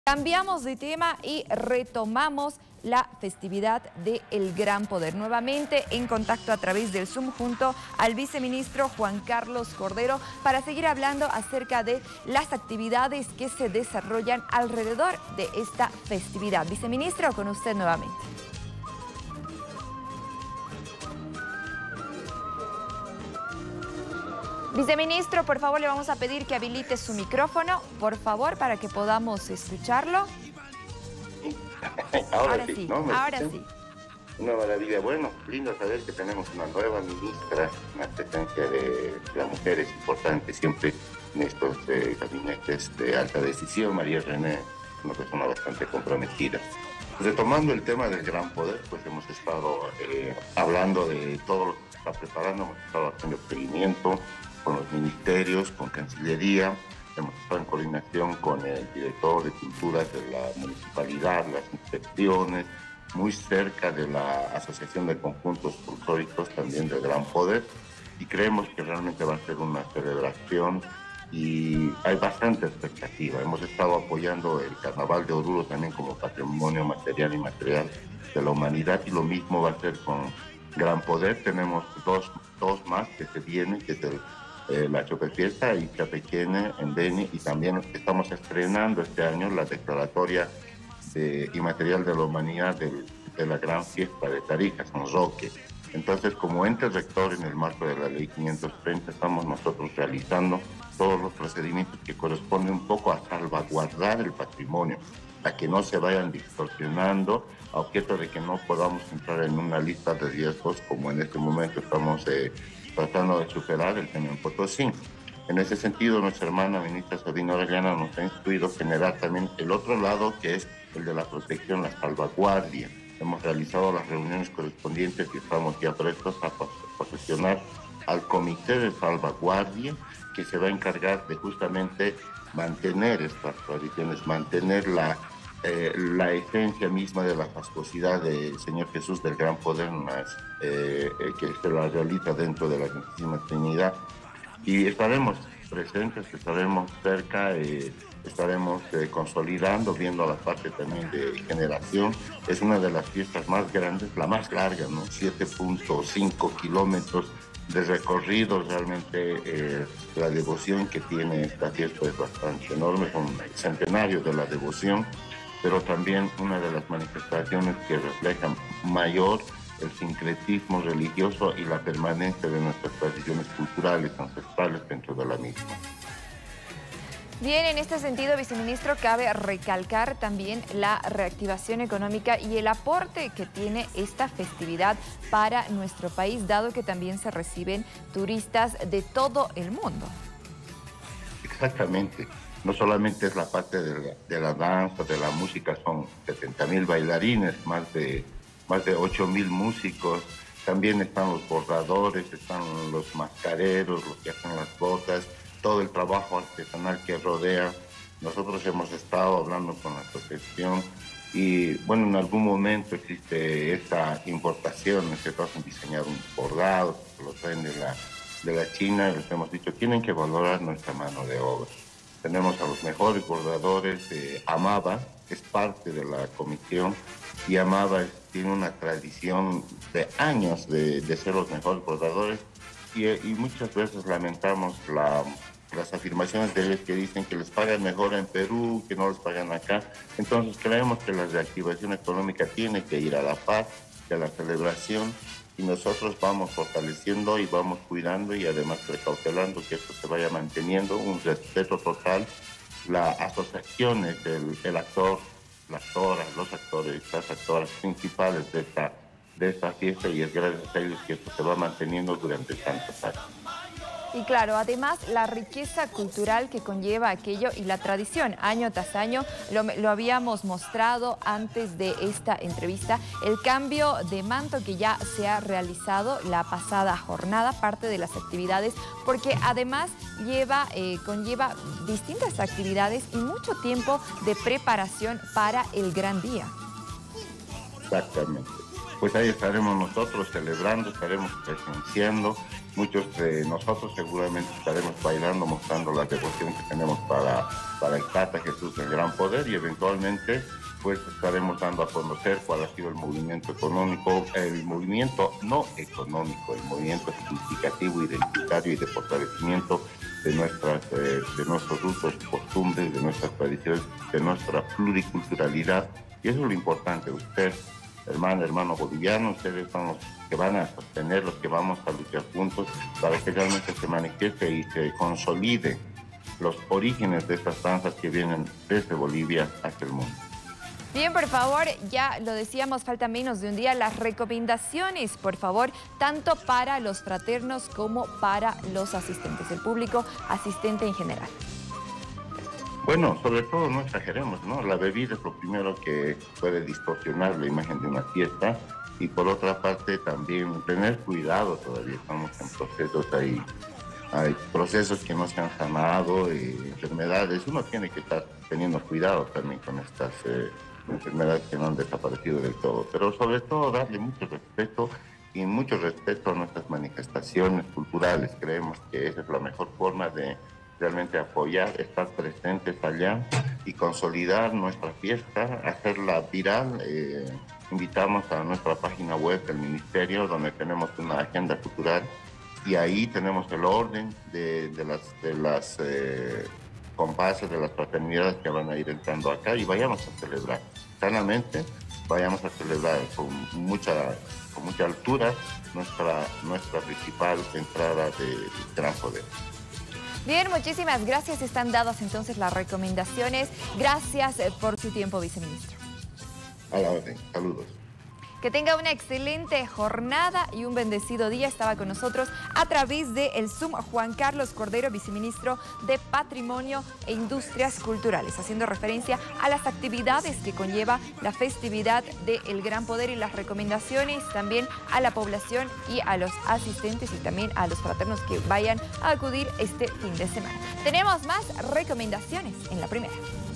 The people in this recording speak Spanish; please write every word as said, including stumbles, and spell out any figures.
Cambiamos de tema y retomamos la festividad del Gran Poder. Nuevamente en contacto a través del Zoom junto al viceministro Juan Carlos Cordero para seguir hablando acerca de las actividades que se desarrollan alrededor de esta festividad. Viceministro, con usted nuevamente. Viceministro, por favor, le vamos a pedir que habilite su micrófono, por favor, para que podamos escucharlo. Ahora, ahora sí, sí, ¿no? ahora escuchan? sí. Una maravilla. Bueno, lindo saber que tenemos una nueva ministra, una presencia de la mujer es importante siempre en estos eh, gabinetes de alta decisión. María René, una persona bastante comprometida. Retomando el tema del Gran Poder, pues hemos estado eh, hablando de todo lo que se está preparando, hemos estado haciendo seguimiento con los ministerios, con Cancillería, hemos estado en coordinación con el director de Cultura de la municipalidad, las inspecciones, muy cerca de la Asociación de Conjuntos Folclóricos también del Gran Poder, y creemos que realmente va a ser una celebración y hay bastante expectativa. Hemos estado apoyando el Carnaval de Oruro también como patrimonio material y inmaterial de la humanidad, y lo mismo va a ser con Gran Poder. Tenemos dos, dos más que se vienen, que es el Eh, la Chopefiesta y Chapequene en Beni, y también estamos estrenando este año la declaratoria de inmaterial de la humanidad del, de la gran fiesta de Tarija, San Roque. Entonces, como ente rector en el marco de la ley quinientos treinta, estamos nosotros realizando todos los procedimientos que corresponden un poco a salvaguardar el patrimonio, a que no se vayan distorsionando, a objeto de que no podamos entrar en una lista de riesgos como en este momento estamos eh, tratando de superar el tema en Potosí. En ese sentido, nuestra hermana ministra Sabina Orellana nos ha instruido generar también el otro lado, que es el de la protección, la salvaguardia. Hemos realizado las reuniones correspondientes y estamos ya prestos a posesionar al comité de salvaguardia, que se va a encargar de justamente mantener estas tradiciones, mantener la Eh, la esencia misma de la fastuosidad del Señor Jesús del Gran Poder, más, eh, eh, que se la realiza dentro de la Santísima Trinidad. Y estaremos presentes, estaremos cerca, eh, estaremos eh, consolidando, viendo la parte también de generación. Es una de las fiestas más grandes, la más larga, ¿no? siete punto cinco kilómetros de recorrido. Realmente eh, la devoción que tiene esta fiesta es bastante enorme, es un centenario de la devoción, pero también una de las manifestaciones que reflejan mayor el sincretismo religioso y la permanencia de nuestras tradiciones culturales ancestrales dentro de la misma. Bien, en este sentido, viceministro, cabe recalcar también la reactivación económica y el aporte que tiene esta festividad para nuestro país, dado que también se reciben turistas de todo el mundo. Exactamente. No solamente es la parte de la, de la danza, de la música, son setenta mil bailarines, más de, más de ocho mil músicos, también están los bordadores, están los mascareros, los que hacen las botas, todo el trabajo artesanal que rodea. Nosotros hemos estado hablando con la asociación y, bueno, en algún momento existe esta importación, en este caso diseñar un bordado, que lo traen de la, de la China, y les hemos dicho, tienen que valorar nuestra mano de obra. Tenemos a los mejores bordadores. eh, Amaba es parte de la comisión, y Amaba tiene una tradición de años de, de ser los mejores bordadores, y, y muchas veces lamentamos la, las afirmaciones de ellos que dicen que les pagan mejor en Perú, que no les pagan acá. Entonces creemos que la reactivación económica tiene que ir a la par de la celebración, y nosotros vamos fortaleciendo y vamos cuidando y además precautelando que esto se vaya manteniendo, un respeto total. Las asociaciones del el actor, las actoras, los actores, las actoras principales de esta, de esta fiesta, y es gracias a ellos que esto se va manteniendo durante tantos años. Y claro, además la riqueza cultural que conlleva aquello y la tradición, año tras año, lo, lo habíamos mostrado antes de esta entrevista, el cambio de manto que ya se ha realizado la pasada jornada, parte de las actividades, porque además lleva, eh, conlleva distintas actividades y mucho tiempo de preparación para el gran día. Exactamente. Pues ahí estaremos nosotros celebrando, estaremos presenciando, Muchos de nosotros seguramente estaremos bailando, mostrando la devoción que tenemos para, para el Tata Jesús del Gran Poder, y eventualmente pues estaremos dando a conocer cuál ha sido el movimiento económico, el movimiento no económico, el movimiento significativo, identitario y de fortalecimiento de, nuestras, eh, de nuestros usos, costumbres, de nuestras tradiciones, de nuestra pluriculturalidad. Y eso es lo importante. Usted, hermano, hermano boliviano, ustedes son los que van a sostener, los que vamos a luchar juntos para que realmente se manifieste y se consolide los orígenes de estas danzas que vienen desde Bolivia hacia el mundo. Bien, por favor, ya lo decíamos, falta menos de un día, las recomendaciones, por favor, tanto para los fraternos como para los asistentes, el público asistente en general. Bueno, sobre todo no exageremos, ¿no? La bebida es lo primero que puede distorsionar la imagen de una fiesta, y por otra parte también tener cuidado, todavía estamos en procesos ahí. Hay procesos que no se han sanado, eh, enfermedades. Uno tiene que estar teniendo cuidado también con estas eh, enfermedades que no han desaparecido del todo. Pero sobre todo darle mucho respeto y mucho respeto a nuestras manifestaciones culturales. Creemos que esa es la mejor forma de realmente apoyar, estar presentes allá y consolidar nuestra fiesta, hacerla viral. Eh, invitamos a nuestra página web del Ministerio, donde tenemos una agenda cultural, y ahí tenemos el orden de, de las, de las eh, compases, de las fraternidades que van a ir entrando acá, y vayamos a celebrar sanamente, vayamos a celebrar con mucha, con mucha altura nuestra, nuestra principal entrada de, de Gran Poder. Bien, muchísimas gracias. Están dadas entonces las recomendaciones. Gracias por su tiempo, viceministro. A la orden. Saludos. Que tenga una excelente jornada y un bendecido día. Estaba con nosotros a través de el Zoom Juan Carlos Cordero, viceministro de Patrimonio e Industrias Culturales, haciendo referencia a las actividades que conlleva la festividad del Gran Poder y las recomendaciones también a la población y a los asistentes y también a los fraternos que vayan a acudir este fin de semana. Tenemos más recomendaciones en la primera.